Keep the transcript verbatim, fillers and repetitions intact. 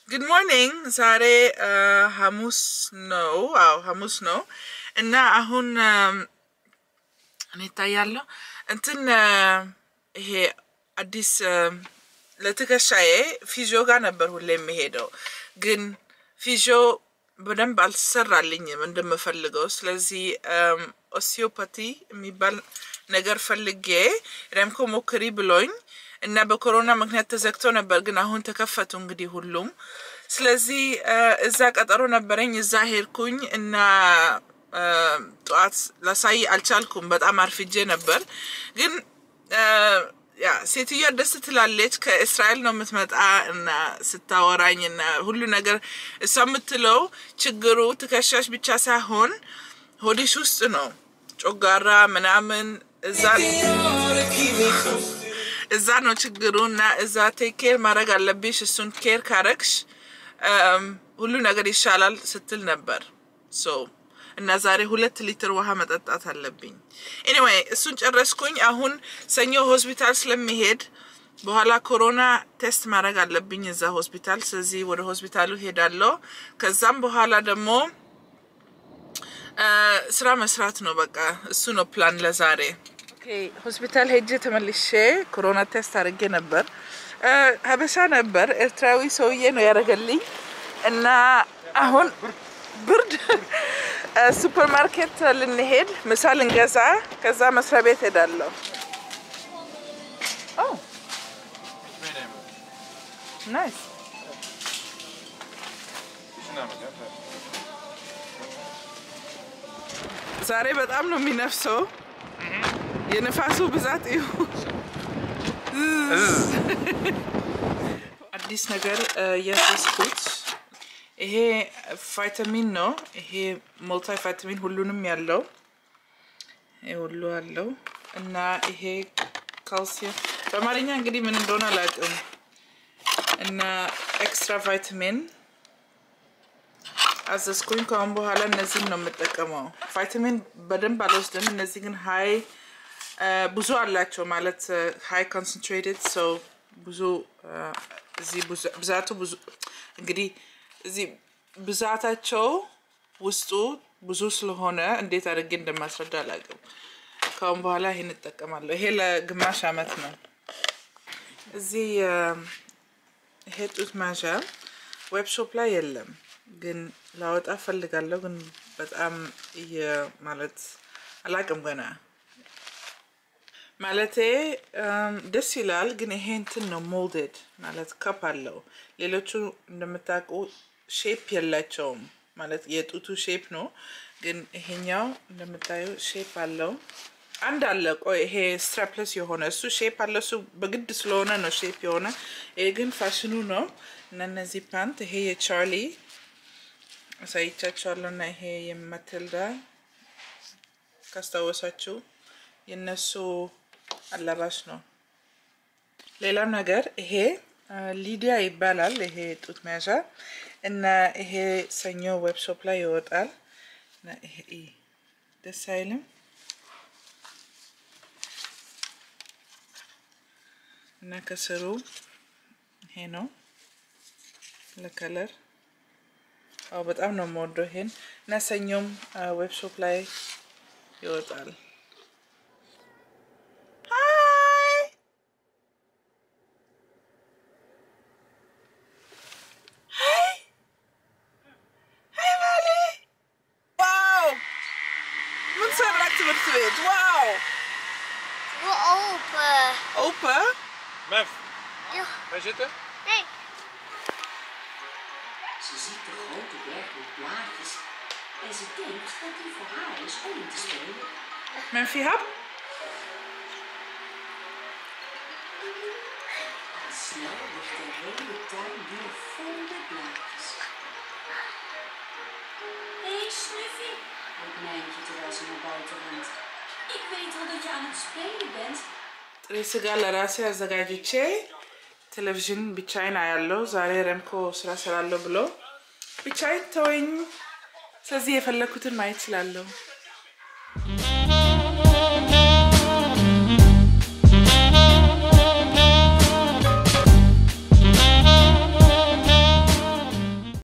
Good morning. ዛሬ ሐሙስ ነው አው ሐሙስ ነው እና አሁን እኔ ታያለሁ እንትን ይሄ አዲስ ለተከሻዬ ፊዚዮ ጋር ነበር ሁሌ የሚሄደው ግን ፊዚዮ በደንብ አልሰራልኝም እንደምፈልገው ስለዚህ ኦስቲዮፓቲ የሚባል ነገር ፈልጌ ረምኮ ሞክሪ ብሎኝ እና በኮሮና ምክንያት ተዘግቶ ነበር ግን አሁን ተከፈቱ እንግዲህ ሁሉም ስለዚህ እዛ ቀጠሮ ነበርኝ እዛ ሄድኩኝ እና ጧት ለሳይ አልቻልኩም በጣም አርፍጄ ነበር ግን ያ ሴትዮ ደስ ትላለች ከእስራኤል ነው የምትመጣ እና ስታወራኝና ሁሉ ነገር እሷ የምትለው ችግሩ ትከሻሽ ብቻ ሳይሆን ሆዲሽ ውስጥ ነው ጮጋራ ምናምን እዛ እዛ ነው ችግሩና እዛ ቴክ ኬር ማድረግ አለብሽ እሱን ኬር ካረክሽ ሁሉ ነገር ይሻላል ስትል ነበር ሶ እና ዛሬ ሁለት ሊትር ውሃ መጠጣት አለብኝ anyway እሱን ጨረስኩኝ አሁን ሰኞ ሆስፒታል ስለሚሄድ በኋላ ኮሮና ቴስት ማድረግ አለብኝ እዛ ሆስፒታል ስለዚህ ወደ ሆስፒታሉ ሄዳለሁ ከዛም በኋላ ደግሞ ስራ መስራት ነው በቃ እሱ ነው ፕላን ለዛሬ ሆስፒታል ሄጄ ተመልሼ ኮሮና ቴስት አድርጌ ነበር ሀበሻ ነበር ኤርትራዊ ሰውዬ ነው ያረገልኝ እና አሁን ብርድ ሱፐርማርኬት ልንሄድ ምሳ ልንገዛ ከዛ መስሪያ ቤት ሄዳለሁ ኦ ናይስ ዛሬ በጣም ነው የሚነፍሰው የነፋሱ ብዛት እዩ አዲስ ነገር ያስኩት ይሄ ቫይታሚን ነው ይሄ ሙልቲ ቫይታሚን ሁሉንም ያለው ሁሉ አለው እና ይሄ ካልሲየም በአማርኛ እንግዲህ ምን እንደሆነ አላውቅም እና ኤክስትራ ቫይታሚን አዘዝኩኝ ካሁን በኋላ እነዚህን ነው የምጠቀመው ቫይታሚን በደንብ አልወስድም እነዚህ ግን ሃይ ብዙ አላቸው ማለት ሃይ ኮንሰንትሬትድ ሶ ብዙ እዚህ ብዛቱ ብዙ እንግዲህ እዚህ ብዛታቸው ውስጡ ብዙ ስለሆነ እንዴት አድርጌ እንደማስረዳ አላውቅም ካሁን በኋላ ይሄን እጠቀማለሁ ይሄ ለግማሽ አመት ነው እዚህ ይሄ ጡት ማዣ ዌብ ሾፕ ላይ የለም ግን ላወጣ ፈልጋለሁ ግን በጣም ማለት አላውቅም ገና ማለቴ ደስ ይላል ግን ይሄ እንትን ነው ሞልድድ ማለት ካፕ አለው ሌሎቹ እንደምታውቁ ሼፕ የላቸውም ማለት የጡቱ ሼፕ ነው ግን ይሄኛው እንደምታዩ ሼፕ አለው አንድ አለ ቆይ ይሄ ስትራፕለስ የሆነ እሱ ሼፕ አለው እሱ በግድ ስለሆነ ነው ሼፕ የሆነ ይሄ ግን ፋሽኑ ነው እና እነዚህ ፓንት ይሄ የቻርሊ አሳይቻችኋለሁና ይሄ የማትልዳ ካስታወሳችሁ የነሱ አላባሽ ነው ሌላ ነገር ይሄ ሊዲያ ይባላል ይሄ ጡት መያዣ እና ይሄ ሰኞ ዌብ ሾፕ ላይ ይወጣል እና ይሄ ደስ አይልም እና ከስሩ ይሄ ነው ለከለር አው በጣም ነው የምወደው ይሄን እና ሰኞም ዌብ ሾፕ ላይ ይወጣል Wow! We're open. Open? Mef, Ja. waar zitten? Nee. Ze ziet de grote berg met blaadjes en ze denkt dat die voor haar is om in te spelen. Memphie hap? Al snel ligt de hele tuin weer vol met blaadjes. Hé, hey, Snuffy, roept Mijntje terwijl ze naar buiten rent. Ik weet al dat je aan het spelen bent. ጥሬ ጋር ለራሴ አዘጋጅቼ ቴሌቪዥን ብቻዬን አያለሁ ዛሬ ረምኮ ስራ ሰራለሁ ብሎ ብቻዬን ተወኝ ስለዚህ የፈለኩትን ማየት ይችላልሁ